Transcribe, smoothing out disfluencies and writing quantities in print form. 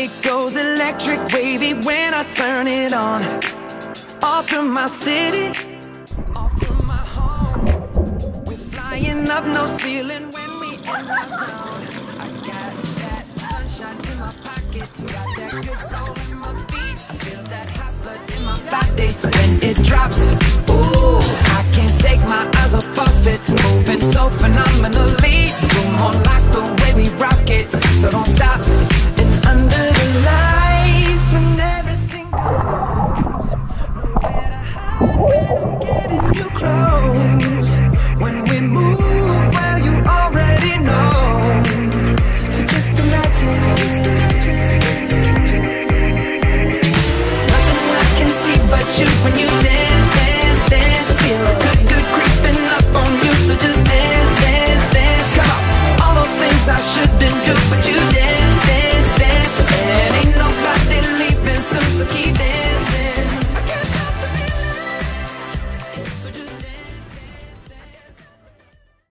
It goes electric wavy when I turn it on. All through my city, all through my home. We're flying up, no ceiling when we in our zone. I got that sunshine in my pocket, got that good soul in my feet. I feel that hot blood in my body when it drops. Ooh, I can't take my eyes off of it, moving so phenomenally.